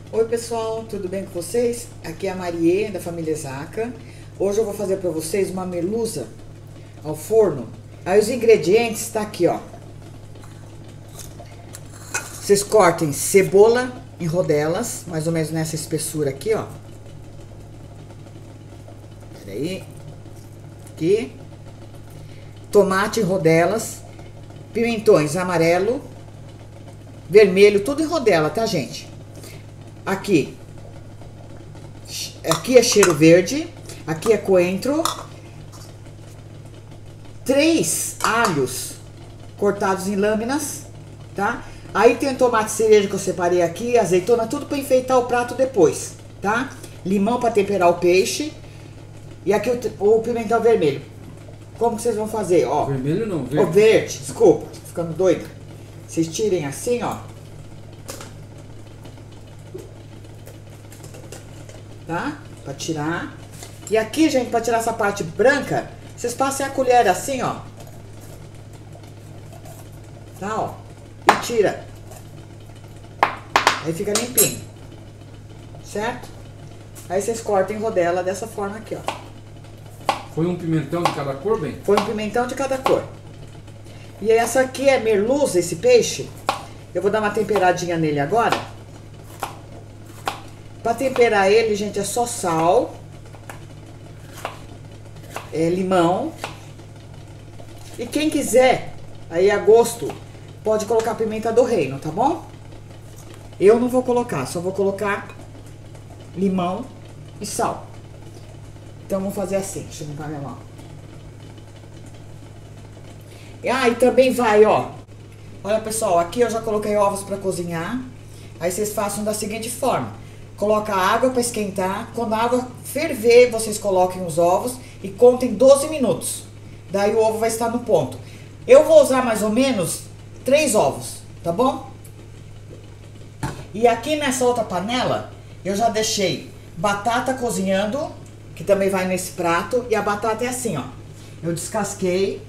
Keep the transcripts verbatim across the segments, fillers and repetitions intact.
Oi pessoal, tudo bem com vocês? Aqui é a Marie, da família Zaca. Hoje eu vou fazer para vocês uma merluza ao forno. Aí os ingredientes está aqui, ó. Vocês cortem cebola em rodelas, mais ou menos nessa espessura aqui, ó. Peraí. Aqui. Tomate em rodelas. Pimentões amarelo, vermelho, tudo em rodela, tá, gente? Aqui. Aqui é cheiro verde. Aqui é coentro. Três alhos cortados em lâminas, tá? Aí tem o tomate cereja que eu separei aqui, azeitona, tudo para enfeitar o prato depois, tá? Limão para temperar o peixe. E aqui o, o pimentão vermelho. Como que vocês vão fazer, ó? Vermelho não, verde. O verde, desculpa, tô ficando doida. Vocês tirem assim, ó. Tá? Pra tirar. E aqui, gente, pra tirar essa parte branca, vocês passem a colher assim, ó. Tá, ó. E tira. Aí fica limpinho. Certo? Aí vocês cortam em rodela dessa forma aqui, ó. Foi um pimentão de cada cor, bem? Foi um pimentão de cada cor. E essa aqui é merluza, esse peixe. Eu vou dar uma temperadinha nele agora. Pra temperar ele, gente, é só sal. É, limão. E quem quiser, aí a gosto, pode colocar pimenta do reino, tá bom? Eu não vou colocar, só vou colocar limão e sal. Então vamos fazer assim, deixa eu limpar minha mão. E ah, e também vai, ó. Olha, pessoal, aqui eu já coloquei ovos para cozinhar. Aí vocês façam da seguinte forma: coloca a água para esquentar. Quando a água ferver, vocês coloquem os ovos e contem doze minutos. Daí o ovo vai estar no ponto. Eu vou usar mais ou menos três ovos, tá bom? E aqui nessa outra panela, eu já deixei batata cozinhando, que também vai nesse prato. E a batata é assim, ó. Eu descasquei,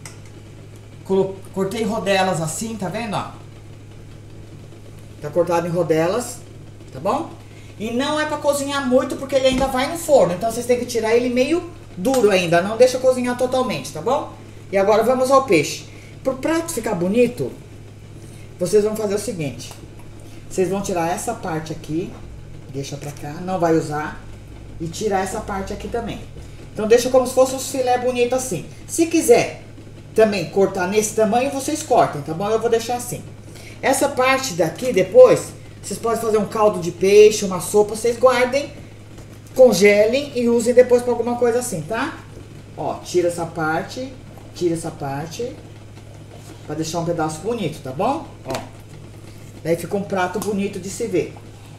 cortei rodelas assim, tá vendo, ó? Tá cortado em rodelas, tá bom? E não é pra cozinhar muito, porque ele ainda vai no forno. Então vocês têm que tirar ele meio duro ainda, não deixa cozinhar totalmente, tá bom? E agora vamos ao peixe. Pro prato ficar bonito, vocês vão fazer o seguinte. Vocês vão tirar essa parte aqui, deixa pra cá, não vai usar. E tirar essa parte aqui também. Então deixa como se fosse uns filé bonito assim. Se quiser também cortar nesse tamanho, vocês cortem, tá bom? Eu vou deixar assim. Essa parte daqui, depois, vocês podem fazer um caldo de peixe, uma sopa, vocês guardem, congelem e usem depois pra alguma coisa assim, tá? Ó, tira essa parte, tira essa parte, pra deixar um pedaço bonito, tá bom? Ó, daí fica um prato bonito de se ver.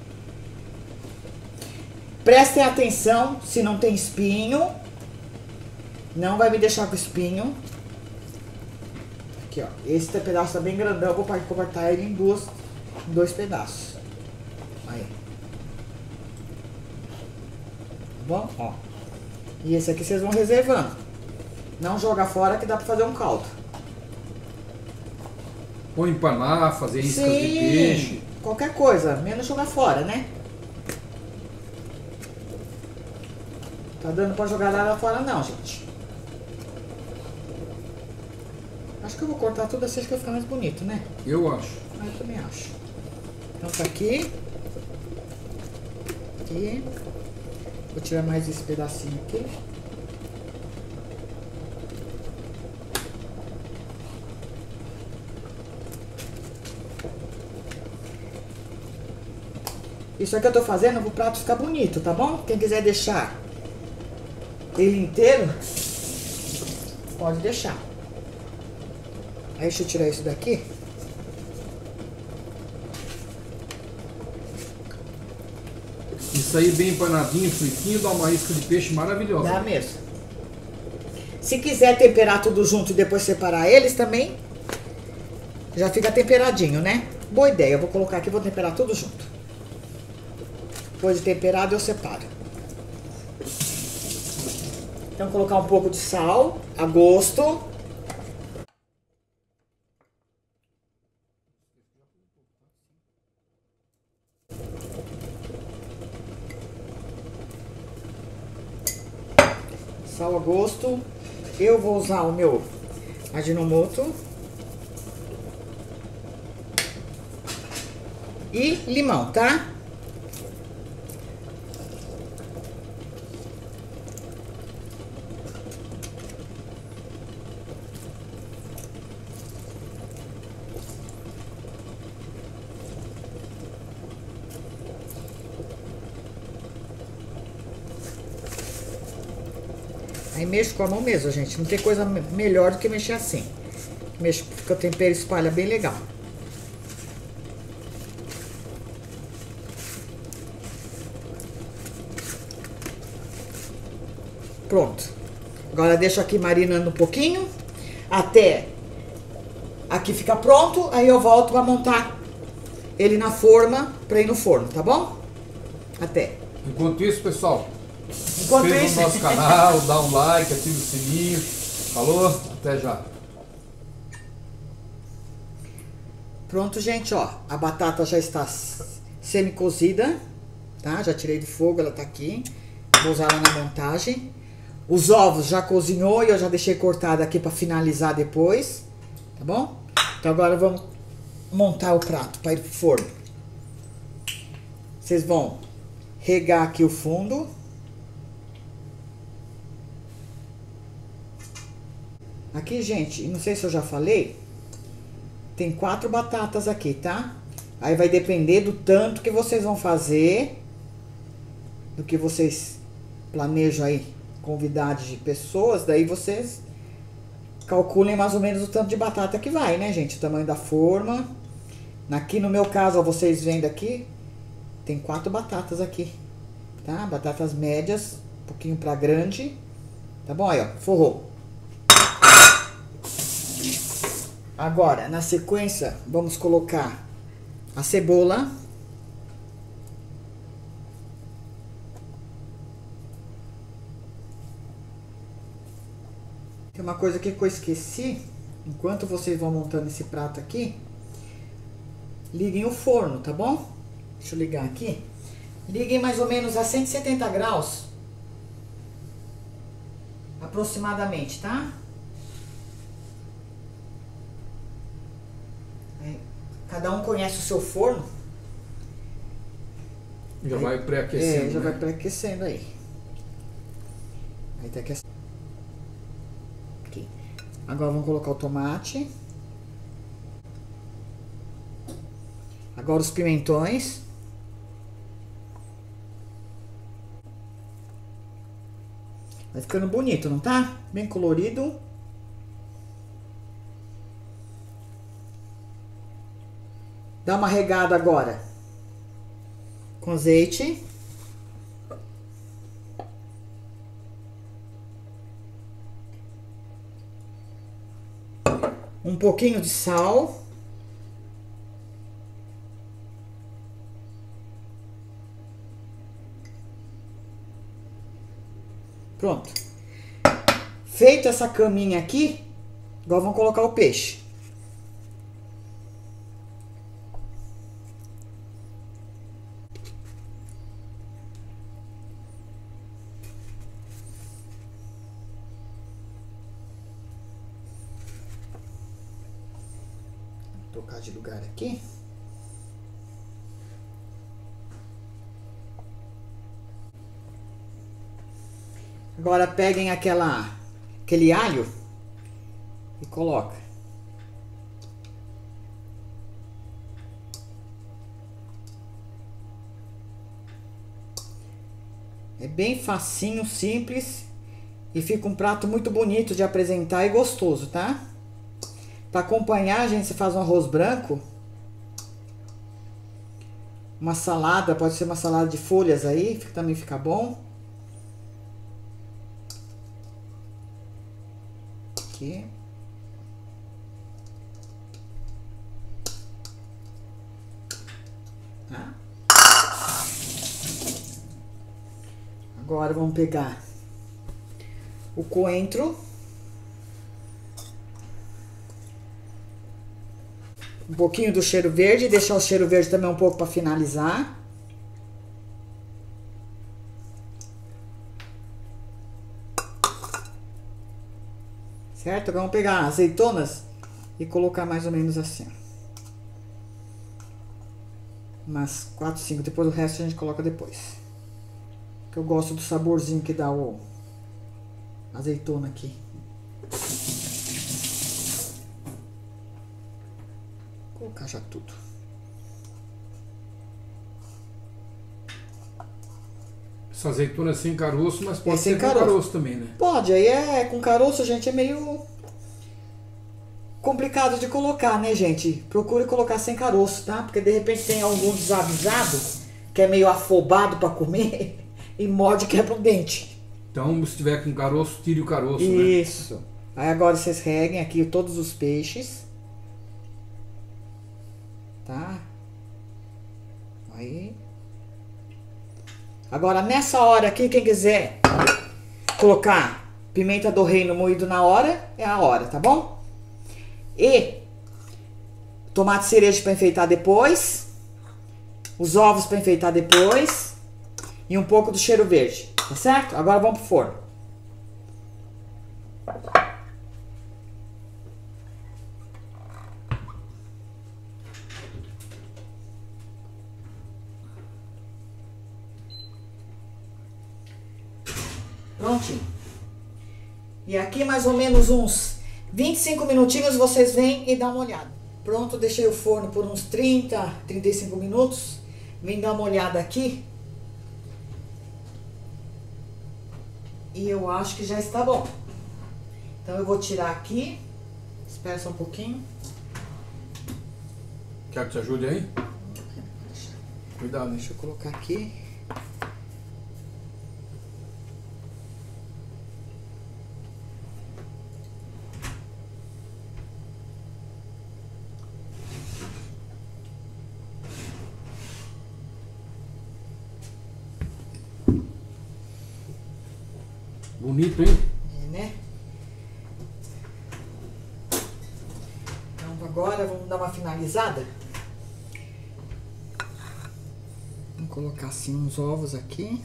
Prestem atenção se não tem espinho. Não vai me deixar com espinho. Aqui, ó. Esse pedaço tá bem grandão. Eu vou cortar ele em duas, em dois pedaços. Aí. Tá bom? Ó. E esse aqui vocês vão reservando. Não joga fora que dá pra fazer um caldo. Ou empanar, fazer iscas Sim, de peixe. Qualquer coisa, menos jogar fora, né? Tá dando pra jogar nada fora não, gente. Acho que eu vou cortar tudo assim, acho que vai ficar mais bonito, né? Eu acho. Ah, eu também acho. Então tá aqui. Aqui. Vou tirar mais esse pedacinho aqui. Isso aqui eu tô fazendo pro prato ficar bonito, tá bom? Quem quiser deixar ele inteiro, pode deixar. Aí deixa eu tirar isso daqui. Isso aí bem empanadinho, fritinho, dá uma isca de peixe maravilhosa. Dá mesmo. Se quiser temperar tudo junto e depois separar eles também, já fica temperadinho, né? Boa ideia, eu vou colocar aqui e vou temperar tudo junto. Depois de temperado eu separo. Então colocar um pouco de sal a gosto. Sal a gosto. Eu vou usar o meu Ajinomoto. E limão, tá? Aí mexo com a mão mesmo, gente. Não tem coisa melhor do que mexer assim. Mexo porque o tempero espalha bem legal. Pronto. Agora deixo aqui marinando um pouquinho. Até aqui ficar pronto. Aí eu volto pra montar ele na forma pra ir no forno, tá bom? Até. Enquanto isso, pessoal, Enquanto inscreva isso... no nosso canal, dá um like, ativa o sininho. Falou? Até já. Pronto, gente, ó. A batata já está semi-cozida, tá? Já tirei do fogo, ela tá aqui. Vou usar ela na montagem. Os ovos já cozinhou e eu já deixei cortado aqui pra finalizar depois, tá bom? Então agora vamos montar o prato para ir pro forno. Vocês vão regar aqui o fundo. Aqui, gente, não sei se eu já falei, tem quatro batatas aqui, tá? Aí vai depender do tanto que vocês vão fazer, do que vocês planejam aí, convidar de pessoas, daí vocês calculem mais ou menos o tanto de batata que vai, né, gente? O tamanho da forma. Aqui no meu caso, ó, vocês vendo aqui, tem quatro batatas aqui, tá? Batatas médias, um pouquinho pra grande, tá bom? Aí, ó, forrou. Agora, na sequência, vamos colocar a cebola. Tem uma coisa aqui que eu esqueci. Enquanto vocês vão montando esse prato aqui, liguem o forno, tá bom? Deixa eu ligar aqui. Liguem mais ou menos a cento e setenta graus. Aproximadamente, tá? Cada um conhece o seu forno. Já aí, vai pré-aquecendo. É, já né? vai pré-aquecendo aí. Aí tá aquecendo. Aqui. Agora vamos colocar o tomate. Agora os pimentões. Vai ficando bonito, não tá? Bem colorido. Dá uma regada agora com azeite. Um pouquinho de sal. Pronto. Feita essa caminha aqui, agora vamos colocar o peixe. Trocar de lugar aqui. Agora peguem aquela, aquele alho e coloca. É bem facinho, simples e fica um prato muito bonito de apresentar e gostoso, tá? Para acompanhar, a gente faz um arroz branco, uma salada, pode ser uma salada de folhas aí, que também fica bom. Aqui. Tá? Agora vamos pegar o coentro. Um pouquinho do cheiro verde, deixar o cheiro verde também um pouco para finalizar. Certo? Agora vamos pegar azeitonas e colocar mais ou menos assim. Umas quatro, cinco. Depois o resto a gente coloca depois. Que eu gosto do saborzinho que dá o azeitona aqui. Vou colocar já tudo. Essa azeitona é sem caroço, mas pode É sem ser caroço. com caroço também, né? Pode, aí é com caroço, gente, é meio complicado de colocar, né, gente? Procure colocar sem caroço, tá? Porque de repente tem algum desavisado que é meio afobado pra comer e morde e quebra o dente. Então, se tiver com caroço, tire o caroço, né? Isso. Aí agora vocês reguem aqui todos os peixes. Tá? Aí. Agora nessa hora aqui, quem quiser colocar pimenta do reino moído na hora, é a hora, tá bom? E tomate cereja para enfeitar depois. Os ovos para enfeitar depois. E um pouco do cheiro verde, tá certo? Agora vamos pro forno. Prontinho. E aqui mais ou menos uns vinte e cinco minutinhos vocês vêm e dão uma olhada. Pronto, deixei o forno por uns trinta, trinta e cinco minutos. Vem dar uma olhada aqui. E eu acho que já está bom. Então eu vou tirar aqui. Espera só um pouquinho. Quer que te ajude aí? Cuidado, hein? Deixa eu colocar aqui. Bonito, hein? É, né? Então agora vamos dar uma finalizada. Vamos colocar assim uns ovos aqui.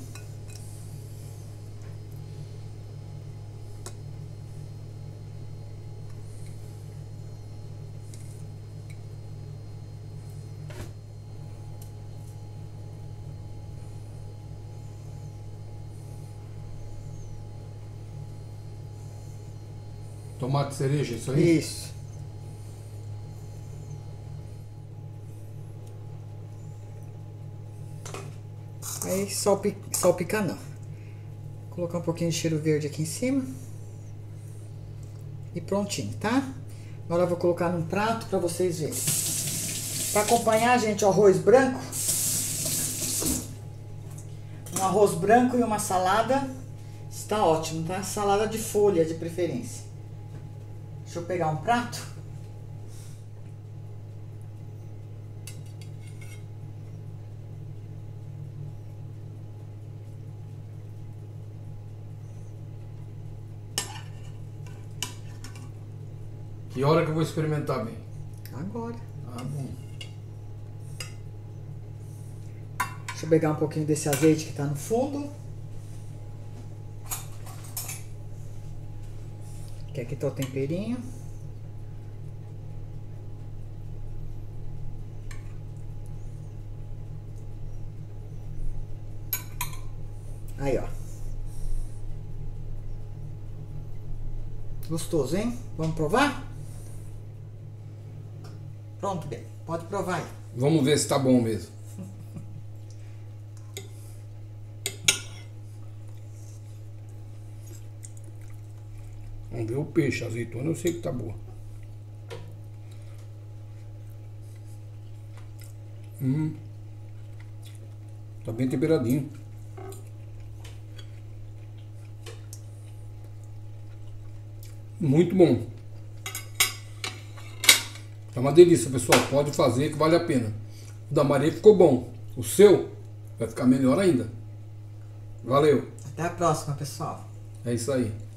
Tomate cereja, isso aí? Isso. Aí salpi, salpicar não. Vou colocar um pouquinho de cheiro verde aqui em cima. E prontinho, tá? Agora eu vou colocar num prato pra vocês verem. Pra acompanhar, gente, o arroz branco. Um arroz branco e uma salada. Está ótimo, tá? Salada de folha, de preferência. Deixa eu pegar um prato. Que hora que eu vou experimentar bem? Agora. Ah, bom. Deixa eu pegar um pouquinho desse azeite que tá no fundo. Que aqui tá o temperinho. Aí, ó. Gostoso, hein? Vamos provar? Pronto, bem. Pode provar aí. Vamos ver se tá bom mesmo. Vamos ver o peixe, a azeitona eu sei que tá boa. Hum. Tá bem temperadinho. Muito bom. É uma delícia, pessoal. Pode fazer que vale a pena. O da Maria ficou bom. O seu vai ficar melhor ainda. Valeu. Até a próxima, pessoal. É isso aí.